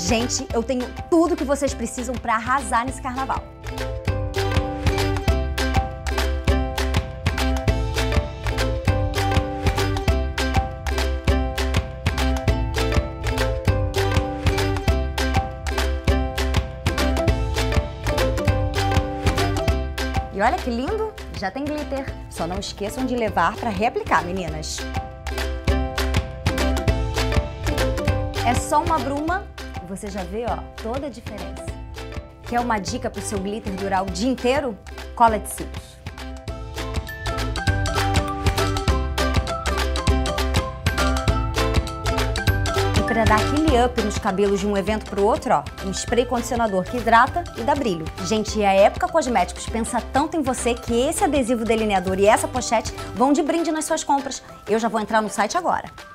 Gente, eu tenho tudo que vocês precisam para arrasar nesse carnaval. E olha que lindo, já tem glitter. Só não esqueçam de levar para reaplicar, meninas. É só uma bruma e você já vê, ó, toda a diferença. Quer uma dica para o seu glitter durar o dia inteiro? Cola de cílios. E para dar aquele up nos cabelos de um evento para o outro, ó, um spray condicionador que hidrata e dá brilho. Gente, e a Época Cosméticos pensa tanto em você que esse adesivo delineador e essa pochete vão de brinde nas suas compras. Eu já vou entrar no site agora.